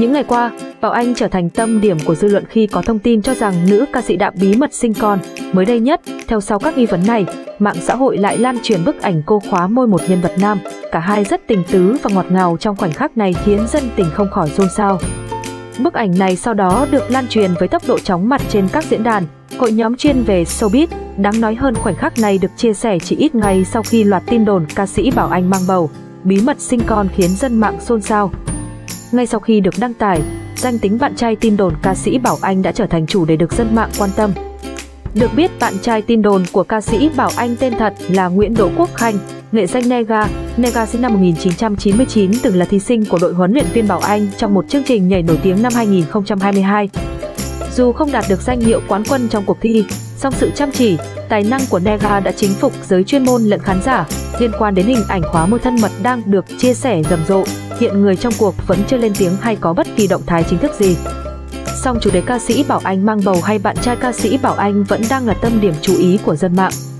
Những ngày qua, Bảo Anh trở thành tâm điểm của dư luận khi có thông tin cho rằng nữ ca sĩ đã bí mật sinh con. Mới đây nhất, theo sau các nghi vấn này, mạng xã hội lại lan truyền bức ảnh cô khóa môi một nhân vật nam. Cả hai rất tình tứ và ngọt ngào trong khoảnh khắc này khiến dân tình không khỏi xôn xao. Bức ảnh này sau đó được lan truyền với tốc độ chóng mặt trên các diễn đàn, hội nhóm chuyên về showbiz. Đáng nói hơn, khoảnh khắc này được chia sẻ chỉ ít ngày sau khi loạt tin đồn ca sĩ Bảo Anh mang bầu, bí mật sinh con khiến dân mạng xôn xao. Ngay sau khi được đăng tải, danh tính bạn trai tin đồn ca sĩ Bảo Anh đã trở thành chủ đề được dân mạng quan tâm. Được biết, bạn trai tin đồn của ca sĩ Bảo Anh tên thật là Nguyễn Đỗ Quốc Khanh, nghệ danh Nega. Nega sinh năm 1999, từng là thí sinh của đội huấn luyện viên Bảo Anh trong một chương trình nhảy nổi tiếng năm 2022. Dù không đạt được danh hiệu quán quân trong cuộc thi, song sự chăm chỉ, tài năng của Nega đã chinh phục giới chuyên môn lẫn khán giả. Liên quan đến hình ảnh khóa môi thân mật đang được chia sẻ rầm rộ, hiện người trong cuộc vẫn chưa lên tiếng hay có bất kỳ động thái chính thức gì. Song chủ đề ca sĩ Bảo Anh mang bầu hay bạn trai ca sĩ Bảo Anh vẫn đang là tâm điểm chú ý của dân mạng.